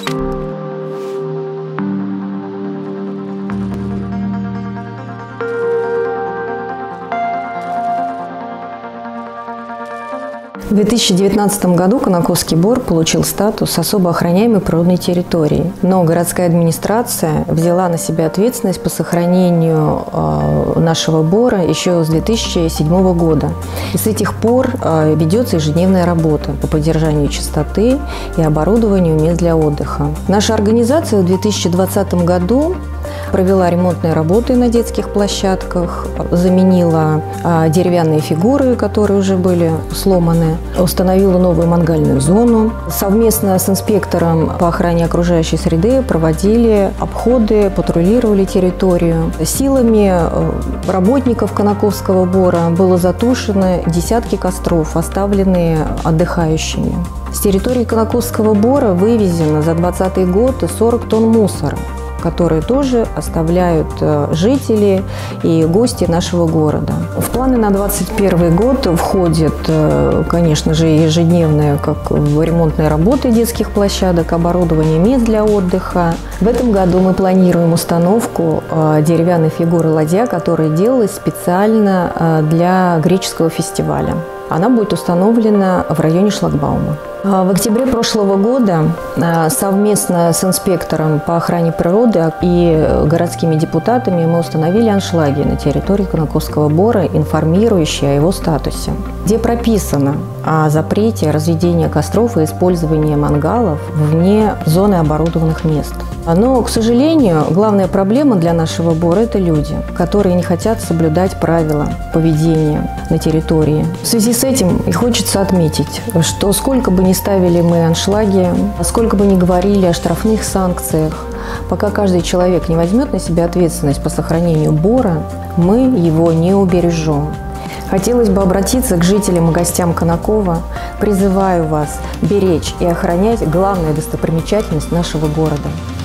В 2019 году Конаковский бор получил статус особо охраняемой природной территории, но городская администрация взяла на себя ответственность по сохранению нашего бора еще с 2007 года. И с этих пор ведется ежедневная работа по поддержанию чистоты и оборудованию мест для отдыха. Наша организация в 2020 году провела ремонтные работы на детских площадках, заменила деревянные фигуры, которые уже были сломаны, установила новую мангальную зону. Совместно с инспектором по охране окружающей среды проводили обходы, патрулировали территорию. Силами работников Конаковского бора было затушено десятки костров, оставленные отдыхающими. С территории Конаковского бора вывезено за 2020 год 40 тонн мусора, которые тоже оставляют жители и гости нашего города. В планы на 2021 год входит, конечно же, ежедневные ремонтные работы детских площадок, оборудование мест для отдыха. В этом году мы планируем установку деревянной фигуры ладья, которая делалась специально для греческого фестиваля. Она будет установлена в районе шлагбаума. В октябре прошлого года совместно с инспектором по охране природы и городскими депутатами мы установили аншлаги на территории Конаковского бора, информирующие о его статусе, где прописано о запрете разведения костров и использования мангалов вне зоны оборудованных мест. Но, к сожалению, главная проблема для нашего бора – это люди, которые не хотят соблюдать правила поведения на территории. В связи с этим и хочется отметить, что сколько бы ни ставили мы аншлаги, сколько бы ни говорили о штрафных санкциях, пока каждый человек не возьмет на себя ответственность по сохранению бора, мы его не убережем. Хотелось бы обратиться к жителям и гостям Конакова. Призываю вас беречь и охранять главную достопримечательность нашего города.